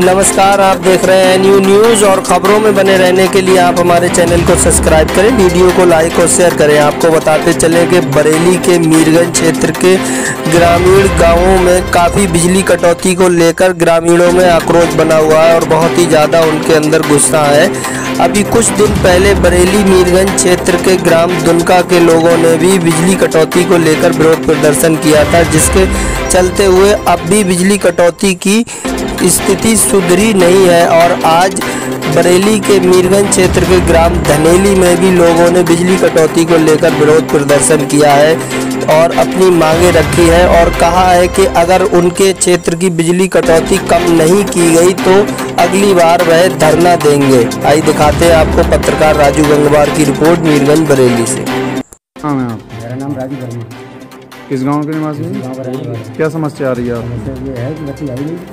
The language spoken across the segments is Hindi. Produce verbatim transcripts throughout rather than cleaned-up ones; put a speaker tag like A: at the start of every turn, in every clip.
A: नमस्कार, आप देख रहे हैं न्यू न्यूज़ और ख़बरों में बने रहने के लिए आप हमारे चैनल को सब्सक्राइब करें, वीडियो को लाइक और शेयर करें। आपको बताते चलें कि बरेली के मीरगंज क्षेत्र के ग्रामीण गांवों में काफ़ी बिजली कटौती को लेकर ग्रामीणों में आक्रोश बना हुआ है और बहुत ही ज़्यादा उनके अंदर गुस्सा है। अभी कुछ दिन पहले बरेली मीरगंज क्षेत्र के ग्राम दुनका के लोगों ने भी बिजली कटौती को लेकर विरोध प्रदर्शन किया था, जिसके चलते हुए अब भी बिजली कटौती की स्थिति सुधरी नहीं है और आज बरेली के मीरगंज क्षेत्र के ग्राम धनेली में भी लोगों ने बिजली कटौती को लेकर विरोध प्रदर्शन किया है और अपनी मांगे रखी है और कहा है कि अगर उनके क्षेत्र की बिजली कटौती कम नहीं की गई तो अगली बार वह धरना देंगे। आइए दिखाते हैं आपको पत्रकार राजू गंगवार की रिपोर्ट मीरगंज बरेली से।
B: हाँ मैं आप
C: मेरा नाम राजू वर्मा।
B: किस गांव के निवासी हैं? क्या समस्या आ रही है आपको?
C: ये है कि बच्ची आई नहीं,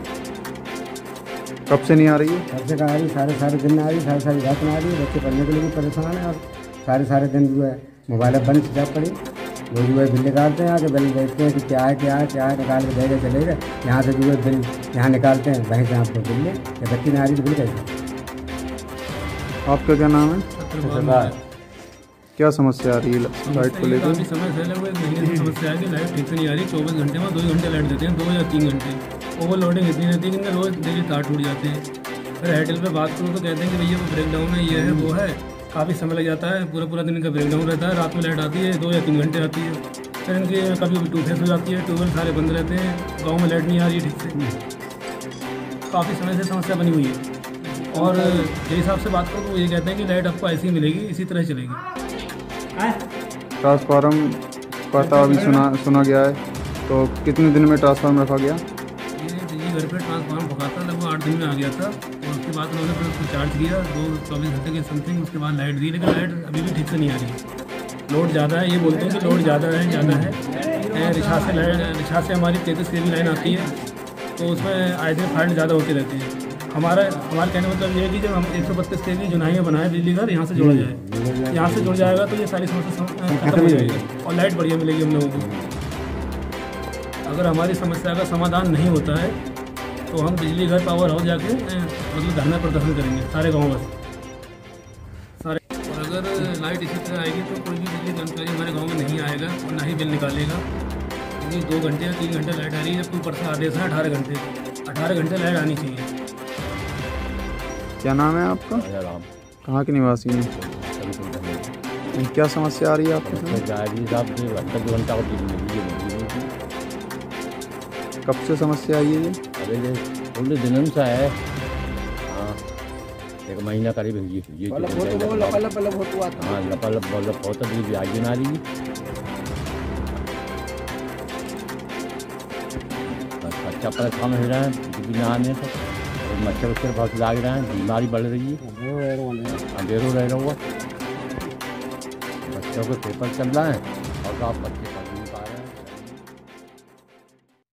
B: कब से नहीं आ रही है?
C: कब से कहा आ रही, सारे सारे दिन आ रही, सारी सारी रात में आ रही है। बच्चे पढ़ने के लिए भी परेशान है और सारे सारे दिन जो है मोबाइल बंद स्विच पड़ी, वो जो है बिल निकालते हैं, आके बिल देखते हैं कि क्या है क्या है क्या है, निकाल के देगा चलेगा। यहाँ से जो है बिल यहाँ निकालते हैं, वहीं से आपको बिल लें। या बच्ची नहीं आ रही तो बिल कैसे?
B: आपका क्या नाम है? क्या समस्या आ रही है लाइट को लेकर?
D: समय से लगभग एक महीने से समस्या है कि लाइट ठीक से नहीं आ रही। चौबीस घंटे में दो घंटे लाइट देते हैं, दो या तीन घंटे। ओवरलोडिंग इतनी रहती है कि इनका रोज डेली तार टूट जाते हैं। फिर एयरटेल पे बात करूँ तो कहते हैं कि भैया वो ब्रेक डाउन है, ये है वो है, काफ़ी समय लग जाता है। पूरा पूरा दिन इनका ब्रेक डाउन रहता है, रात में लाइट आती है, दो या तीन घंटे आती है। फिर इनकी कभी टू फेस हो जाती है, ट्यूबवेल सारे बंद रहते हैं, गाँव में लाइट नहीं आ रही ठीक से। काफ़ी समय से समस्या बनी हुई है और जिस हिसाब से बात करूँ तो वो ये कहते हैं कि लाइट आपको ऐसी ही मिलेगी, इसी तरह चलेगी।
B: ट्रांसफार्म पता अभी सुना सुना गया है, तो कितने दिन में ट्रांसफार्म रखा गया?
D: ये बिजली घर पे ट्रांसफार्म पका था, लगभग आठ दिन में आ गया था और उसके बाद उन्होंने फिर उसको चार्ज किया दो चौबीस घंटे के समथिंग। उसके बाद लाइट दी, लेकिन लाइट अभी भी ठीक से नहीं आ रही है। लोड ज़्यादा है, ये बोलते हैं कि लोड ज़्यादा है ज़्यादा है रिछा से लाइट रिछा से हमारी तैंतीस के भी लाइन आती है, तो उसमें आए दिन फाल्ट ज़्यादा होते रहते हैं। हमारा हमारे कहने मतलब ये है कि जब हम एक सौ बत्तीस के भी जुनाइयाँ बनाए बिजली घर, यहाँ से जोड़ा जाए, यहाँ से जुड़ जाएगा तो ये सारी समस्या खत्म हो जाएगी और लाइट बढ़िया मिलेगी हम लोगों को। अगर हमारी समस्या का समाधान नहीं होता है तो हम बिजली घर पावर हाउस जाके मतलब धरना प्रदर्शन करेंगे सारे गाँव में सारे। और अगर लाइट इसी तरह आएगी तो कोई भी बिजली कर्मचारी हमारे गाँव में नहीं आएगा और ना ही बिल निकालेगा, क्योंकि दो घंटे या तीन घंटे लाइट आ रही है, जबकि ऊपर से आदेश है अठारह घंटे अठारह घंटे लाइट आनी चाहिए।
B: क्या नाम है आपका?
E: राम।
B: कहाँ के निवासी हैं? क्या समस्या आ रही है आपको?
E: दो घंटा
B: कब से समस्या आई है ये?
E: अरे ये पूरे दिन से है, हाँ एक महीना करीब ये ये हाँ लपा लप लप होता भी आगे ना रही। अच्छा परेशान हो रहा है बिजली ना आने से, मच्छर वच्छर बहुत लाग रहा है, बीमारी बढ़ रही है, अंधेरों रह रहा हुआ, बच्चों को पेपर चल रहा है और आप बच्चे